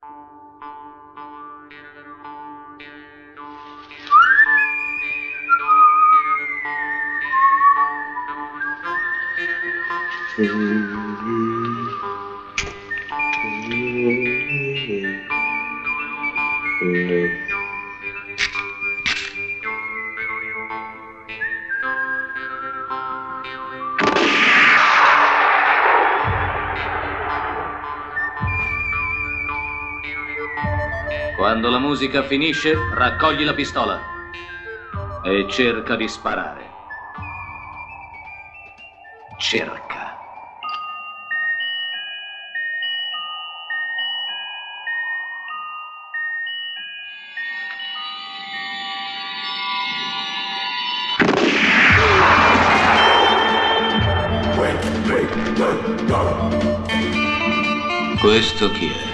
Quando la musica finisce, raccogli la pistola e cerca di sparare. Cerca. Questo chi è?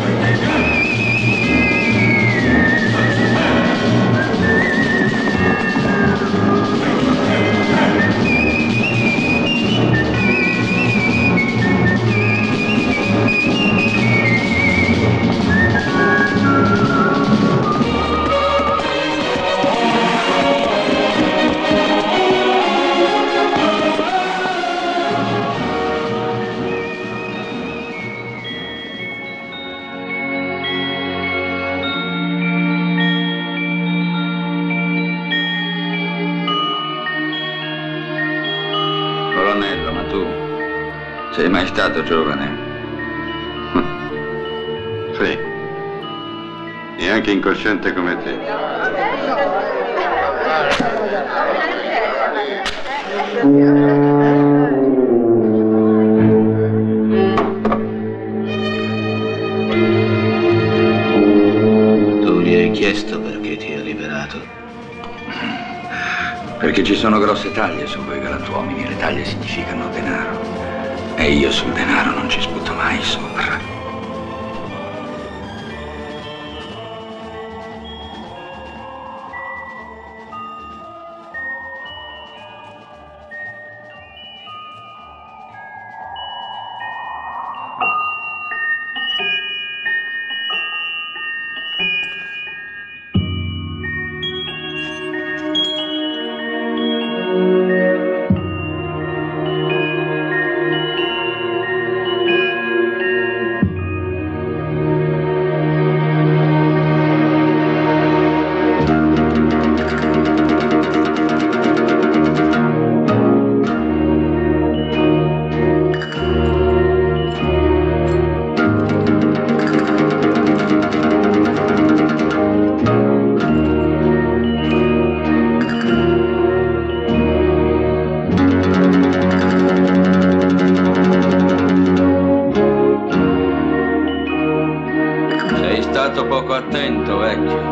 Colonnello, ma tu sei mai stato giovane? Sì, e anche incosciente come te. Tu gli hai chiesto perché ti ha liberato? Perché ci sono grosse taglie su voi galantuomini, le taglie significano denaro. E io sul denaro non ci sputo mai sopra. Sei stato poco attento, vecchio.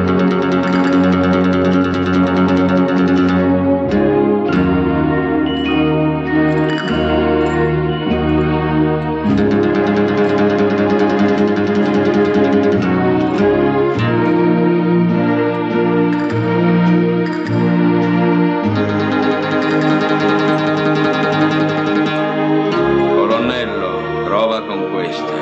Colonnello, prova con questa.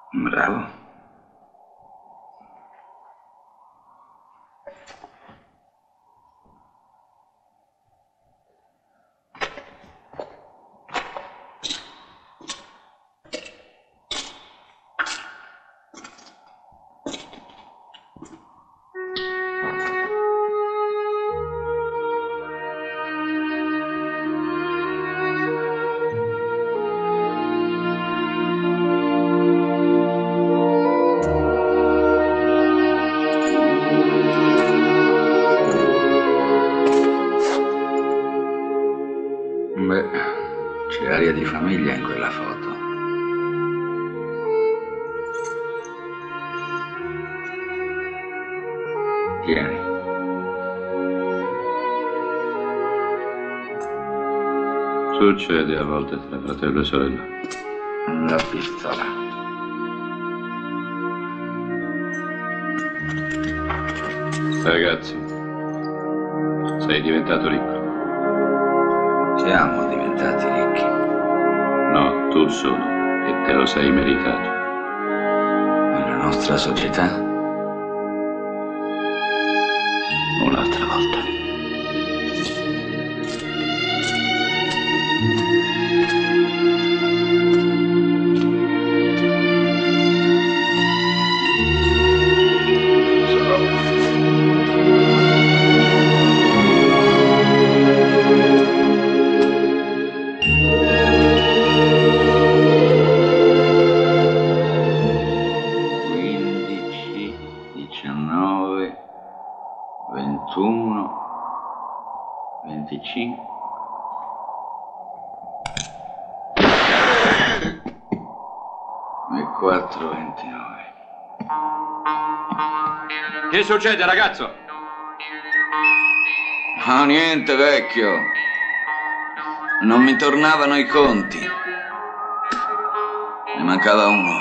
Bravo. Beh, c'è aria di famiglia in quella foto. Tieni. Succede a volte tra fratello e sorella. La pistola. Ragazzi, sei diventato ricco. Siamo diventati ricchi. No, tu solo. E te lo sei meritato. Nella nostra società? Un'altra volta. E 4,29. Che succede, ragazzo? No, niente, vecchio. Non mi tornavano i conti. Ne mancava uno.